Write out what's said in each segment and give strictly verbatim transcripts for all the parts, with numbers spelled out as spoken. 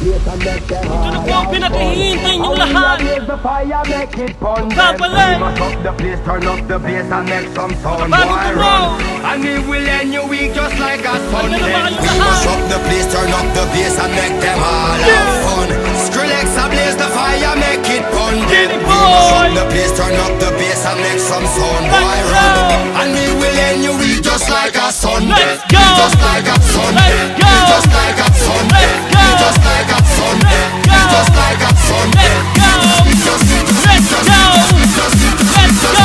Ito na po ang pinakihintay niyong lahat. Magpapalay. Bago tumaw. And we will end your week just like a Sunday. We mash up the place, turn up the bass and make them all have fun. Skrillex ablaze the fire, make it fun. We mash up the place, turn up the bass and make some sound. Boy run. And we will end your week just like a Sunday. Just like a Sunday. Just like a Sunday. Just like a Sunday. Just like a Sunday. Let's go. Let's go.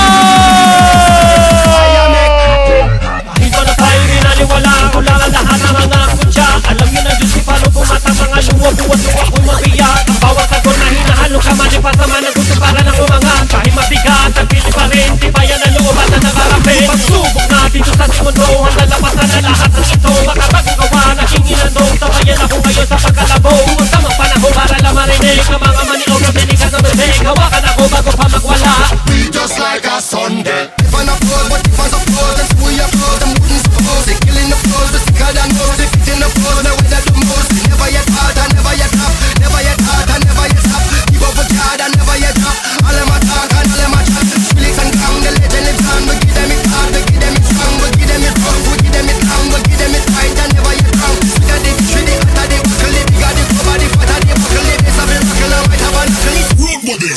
Wala ko lang ang lahat ng mga kutya. Alam nyo na Diyos si paano bumata mga luwa-buwa-luwa ko'y mabiyak. Ang bawat sagot na hinahalo ka manipasaman ng gusto para ng umangat. Kahit mabigat, ang pili pa rin tibayan ang loob at ang nakarapin. Pagsubok na dito sa mundo, ang lalapasan na lahat ng ito. Makabagong gawa na hinginandong sabayan ako ngayon sa pagkalabong. Ang tamang panahon para lang marinig ang mga maniaw na binigas na music. Hawakan ako bago pa magwala. We just like a Sunday. If I'm not full, but if I'm so full, then we are full, then wouldn't suppose it. Killing the flows, the sicker than most. They fit in the flows, now we do most. Never yet hard, and never yet up. Never yet hard, and never yet up. Keep up with God, and never yet up. All them a talk, and all them a chat. Skrillex and gang, the legend lives on. We give them it hard, we give them it strong. We give them it rough, we give them it long. We give them it right, and never yet wrong. We got the tree, the hotter, the buckle, the bigger, the cover, the fatter, the buckle, the base of the buckle, and white have a knuckle. Road with this.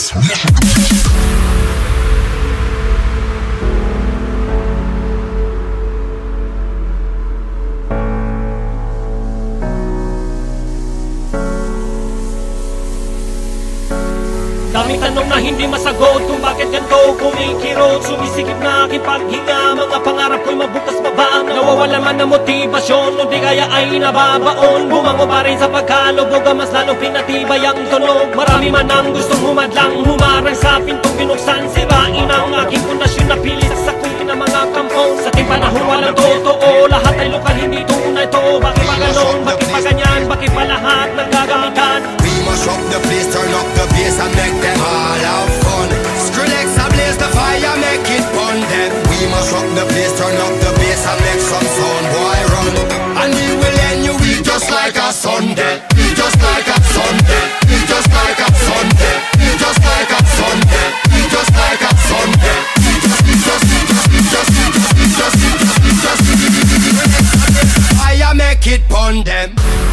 Daming tanong na hindi masagot kung bakit ganito kumikirot. Sumisikip na aking paghinga, mga pangarap ko'y mabutas babaan. Nawawala man ng motibasyon, o di kaya ay nababaon. Bumango pa rin sa pagkalubog, mas lalong pinatibay ang tunog. Marami man ang gustong humadlang, humarang sa pintong binuksan. Sirain ang aking pundasyon na pilit sa sakuin ng mga kampong. Sa ating panahon walang totoo, lahat ay lokal hindi tunay to. Bakit pa ganon, bakit pa ganyan, bakit pa lahat nagagamitan? We mash up the place, turn up the bass and make them all have fun. Skrillex ablaze the fire, make it fun. Then we mash up the place, turn up the bass and make some sound. Boy run. And we will end your week just like a Sunday. Just like a Sunday. Just like a Sunday. Just like a Sunday. Just like a Sunday. Just, just, just, just, just, just, just, just, fire, make it fun. Them.